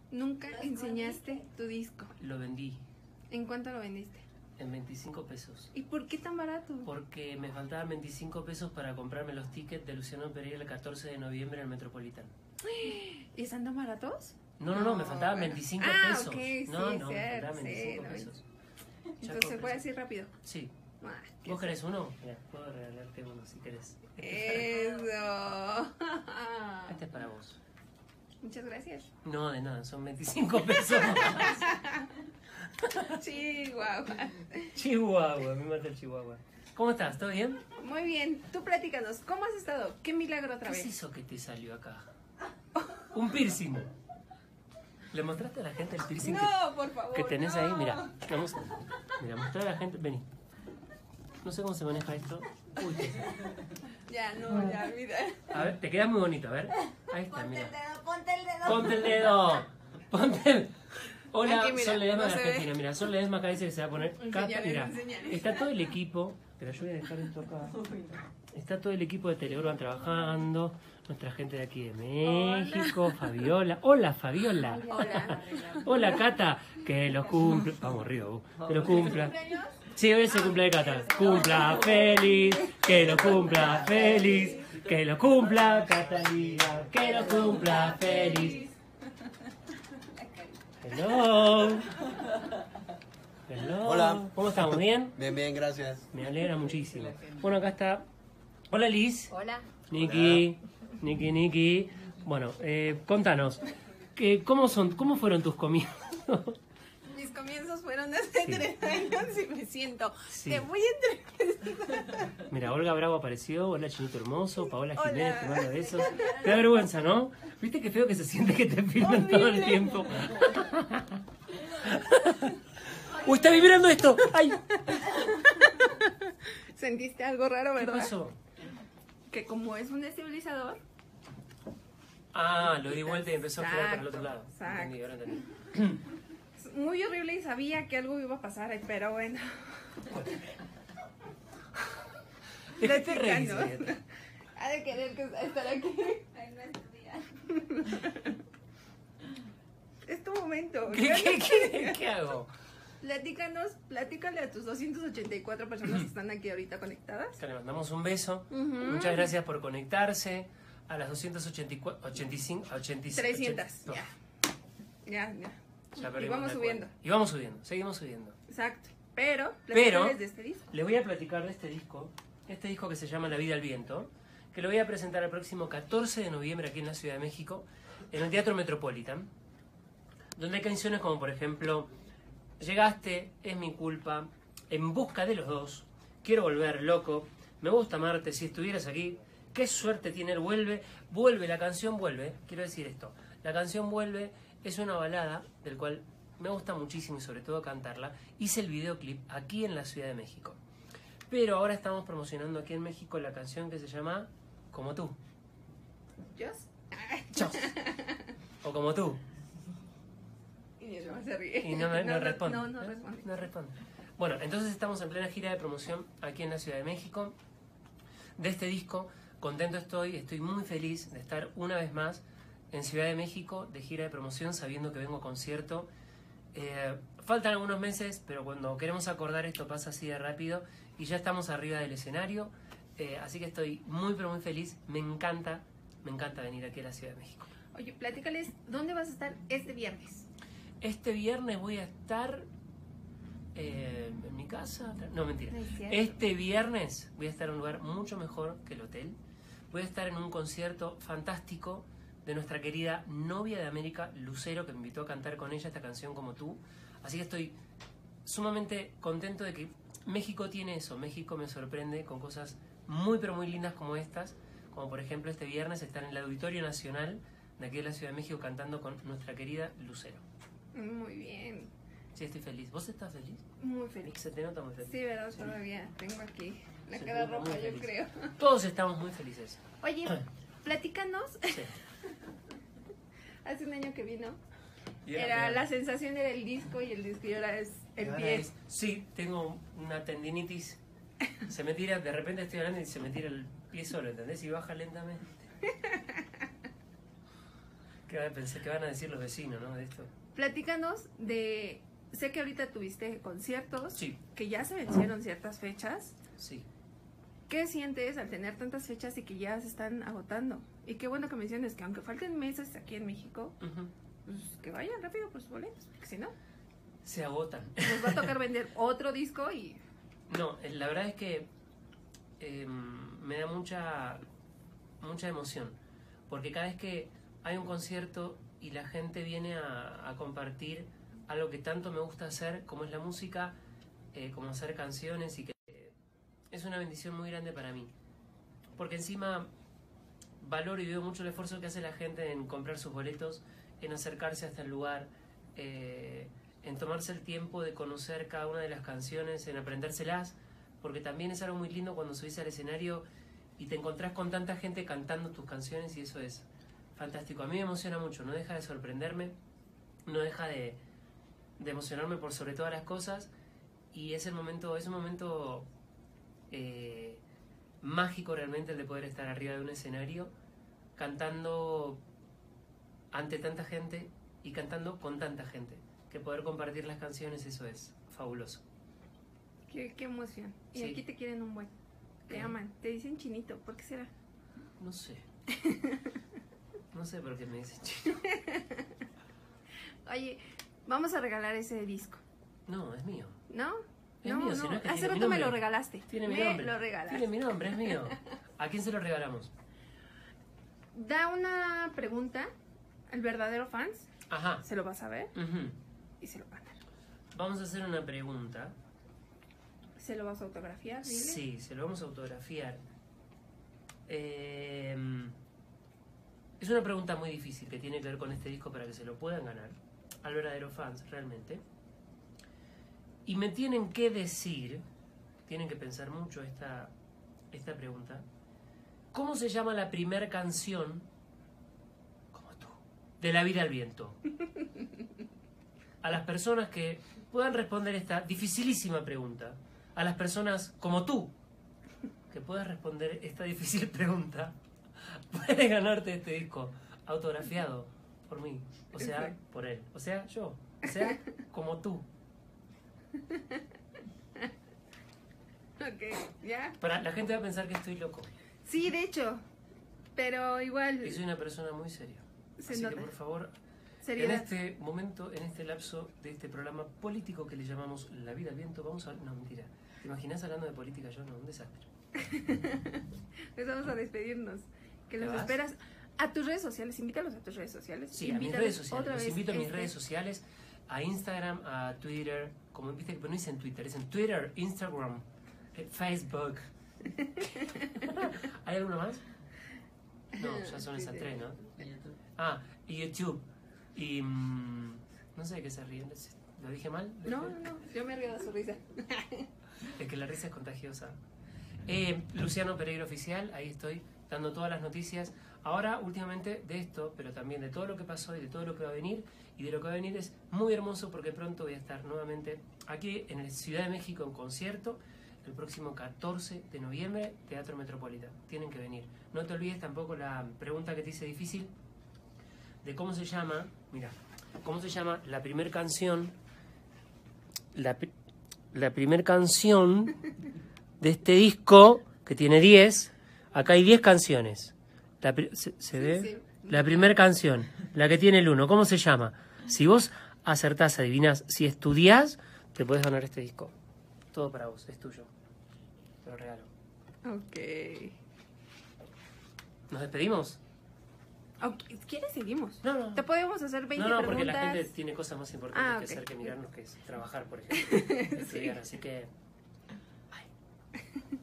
Nunca enseñaste tu disco. Lo vendí ¿En cuánto lo vendiste? en 25 pesos. ¿Y por qué tan barato? Porque me faltaban 25 pesos para comprarme los tickets de Luciano Pereira el 14 de noviembre en el Metropolitan. ¿Y están tan baratos? No, me faltaban 25 pesos. Ok, sí, no, me cierto, faltaban 25 sí, pesos. Entonces puedes decir rápido. Sí. Ah, ¿Vos querés uno? Mira, puedo regalarte uno si querés. Eso. Este es para vos. Muchas gracias. No, de nada, son 25 pesos. Chihuahua. Chihuahua, me mata el Chihuahua. ¿Cómo estás? ¿Todo bien? Muy bien, tú platícanos, ¿cómo has estado? ¿Qué milagro otra ¿Qué vez? es eso que te salió acá? Un piercing. ¿Le mostraste a la gente el piercing No, por favor. que tenés no. ahí? Mira, vamos. Mira, mostrar a la gente. Vení. No sé cómo se maneja esto. Uy, Ya, no, ya, mira. a ver, te queda muy bonito, a ver. Ahí está, mira. Ponte el dedo. Ponte el dedo. Ponte el... Hola, Aquí, mira, Sol Ledesma no de se ve. Argentina. Mira, Sol Ledesma acá dice que se va a poner capa. Enseñale, Mira, enseñale. está todo el equipo. Pero yo voy a dejar esto acá. Está todo el equipo de Teleurban trabajando. Nuestra gente de aquí de México. Fabiola. Hola, Fabiola. Hola. Hola, Cata. Que lo cumpla. Vamos, Río. Que lo cumpla. Sí, hoy es el cumpleaños de Cata. Cumpla feliz. Que lo cumpla feliz. Que lo cumpla Catalina. Que lo cumpla feliz. Hello. Hello. Hola. ¿Cómo estamos? ¿Bien? Bien, bien, gracias. Me alegra muchísimo. Bueno, acá está. Hola, Liz. Hola. Niki. Niki. Bueno, contanos. ¿Cómo fueron tus comienzos? Mis comienzos fueron hace 3 años y me siento. Sí. Te voy a entrevistar. Mira, Olga Bravo apareció. Hola, Chinito Hermoso. Paola Hola. Jiménez, te manda besos. Te da vergüenza, ¿no? ¿Viste qué feo que se siente que te filman todo el tiempo? ¡Uy, está vibrando esto! ¡Ay! ¿Sentiste algo raro, ¿Qué verdad? pasó? Que como es un estabilizador. Ah, lo di vuelta y empezó a girar para el otro lado. Exacto. Entendí, ahora entendí. Es muy horrible y sabía que algo iba a pasar, pero bueno. ¿De qué te reís? Platícanos. Ha de querer estar aquí. Ay, no estudiar. Es tu momento. ¿Qué hago? Platícale a tus 284 personas que están aquí ahorita conectadas. Que le mandamos un beso. Ujú. Muchas gracias por conectarse. A las 284, 85, 86. 300. No, Ya. ya Y perdimos vamos la subiendo. cuenta. Y vamos subiendo, seguimos subiendo. Exacto. Pero, Pero- platícales de este disco. Les voy a platicar de este disco que se llama La Vida al Viento, que lo voy a presentar el próximo 14 de noviembre aquí en la Ciudad de México, en el Teatro Metropolitan, donde hay canciones como, por ejemplo, Llegaste, Es mi culpa, En busca de los dos, Quiero volver, Loco, Me gusta amarte, Si estuvieras aquí, Qué suerte tiene él, Vuelve, la canción Vuelve, quiero decir esto, la canción Vuelve es una balada del cual me gusta muchísimo y sobre todo cantarla. Hice el videoclip aquí en la Ciudad de México. Pero ahora estamos promocionando aquí en México la canción que se llama Como tú. ¿Just? Chao. O Como tú. Y eso se ríe. Y no responde. No responde. No responde. Bueno, entonces estamos en plena gira de promoción aquí en la Ciudad de México de este disco. Contento estoy muy feliz de estar una vez más en Ciudad de México de gira de promoción, sabiendo que vengo a concierto. Faltan algunos meses, pero cuando queremos acordar esto pasa así de rápido y ya estamos arriba del escenario. Así que estoy muy pero muy feliz. Me encanta venir aquí a la Ciudad de México. Oye, platícales, ¿dónde vas a estar este viernes? Este viernes voy a estar en mi casa. No, mentira. No es cierto. Este viernes voy a estar en un lugar mucho mejor que el hotel. Voy a estar en un concierto fantástico de nuestra querida novia de América, Lucero, que me invitó a cantar con ella esta canción Como tú. Así que estoy sumamente contento de que México tiene eso. México me sorprende con cosas muy pero muy lindas como estas. Como por ejemplo este viernes estar en el Auditorio Nacional de aquí de la Ciudad de México cantando con nuestra querida Lucero. Muy bien. Sí, estoy feliz. ¿Vos estás feliz? Muy feliz. Se te nota muy feliz. Sí, ¿verdad? Todavía tengo aquí la Se cara te nota roja, muy yo feliz. creo. Todos estamos muy felices. Oye, platícanos. Sí. Hace un año que vino. Y Era la sensación era el disco y el disco y ahora es el ahora pie. sí, tengo una tendinitis. Se me tira, de repente estoy hablando y se me tira el pie solo, ¿entendés? Y baja lentamente. Pensé que van a decir los vecinos, ¿no? De esto. Platícanos de... Sé que ahorita tuviste conciertos, Sí. que ya se vencieron ciertas fechas. Sí. ¿Qué sientes al tener tantas fechas y que ya se están agotando? Y qué bueno que menciones que aunque falten meses aquí en México, Ujú. pues que vayan rápido por sus boletos, porque si no, Se agotan. nos va a tocar vender otro disco y... No, la verdad es que me da mucha emoción. Porque cada vez que hay un concierto y la gente viene a compartir algo que tanto me gusta hacer, como es la música, como hacer canciones, y que es una bendición muy grande para mí. Porque encima valoro y veo mucho el esfuerzo que hace la gente en comprar sus boletos, en acercarse hasta el lugar, en tomarse el tiempo de conocer cada una de las canciones, en aprendérselas, porque también es algo muy lindo cuando subís al escenario y te encontrás con tanta gente cantando tus canciones, y eso es fantástico. A mí me emociona mucho, no deja de sorprenderme, no deja de emocionarme por sobre todas las cosas, y es un momento mágico realmente el de poder estar arriba de un escenario cantando ante tanta gente y cantando con tanta gente, que poder compartir las canciones, eso es fabuloso. Qué emoción. Y Sí. aquí te quieren un buen. Te aman. Te dicen chinito. ¿Por qué será? No sé. No sé por qué me dicen chido. Oye, vamos a regalar ese disco. No, es mío. ¿No? Es no, mío, no. si no es que Hace tiene mi rato me nombre. lo regalaste. Tiene mi me nombre. lo regalaste. Tiene mi nombre, es mío. ¿A quién se lo regalamos? Da una pregunta al verdadero fans. Ajá. Se lo vas a ver Ujú. y se lo va a dar. Vamos a hacer una pregunta. Se lo vas a autografiar, dile. Sí, se lo vamos a autografiar. Es una pregunta muy difícil que tiene que ver con este disco para que se lo puedan ganar al verdadero fans, realmente. Y me tienen que decir, tienen que pensar mucho esta pregunta. ¿Cómo se llama la primer canción, como tú, de La vida al viento? A las personas que puedan responder esta dificilísima pregunta, a las personas como tú, que puedas responder esta difícil pregunta, puedes ganarte este disco autografiado por mí, o sea, Exacto. por él, o sea, yo, o sea, como tú. Ok, ¿ya? La gente va a pensar que estoy loco, Sí, de hecho. Pero igual. y soy una persona muy seria. Se Así nota. que por favor, en Seriedad. este momento, en este lapso de este programa político que le llamamos La vida al viento, vamos a... No, mentira. ¿Te imaginas hablando de política? Yo no, un desastre. Pues vamos a despedirnos. Que ¿Te los vas? esperas a tus redes sociales. Invítalos a tus redes sociales. Sí, a mis Invítalos redes sociales. otra Los vez invito a mis este- redes sociales, a Instagram, a Twitter, como viste, pero no es en Twitter, es en Twitter, Instagram, Facebook. ¿Hay alguno más? No, ya son esas tres, ¿no? Ah, y YouTube. Y no sé de qué se ríen. ¿Lo dije mal? No, yo me río de su risa. Es que la risa es contagiosa. Luciano Pereira Oficial, ahí estoy dando todas las noticias. Ahora, últimamente, de esto, pero también de todo lo que pasó y de todo lo que va a venir. Y de lo que va a venir es muy hermoso porque pronto voy a estar nuevamente aquí en la Ciudad de México en concierto. El próximo 14 de noviembre, Teatro Metropolitan. Tienen que venir. No te olvides tampoco la pregunta que te hice difícil de cómo se llama, mira, cómo se llama la primer canción, la primer canción de este disco, que tiene 10. Acá hay 10 canciones. ¿Se ve? Sí. La primera canción, la que tiene el 1, ¿cómo se llama? Si vos acertás, adivinás, si estudiás, te puedes ganar este disco. Todo para vos, es tuyo. Te lo regalo. Ok. ¿Nos despedimos? ¿Quieres seguimos? No. Te podemos hacer 20 No, porque preguntas. la gente tiene cosas más importantes Ah, que ok. hacer que mirarnos, que es trabajar, por ejemplo. Estudiar, así que... Ay.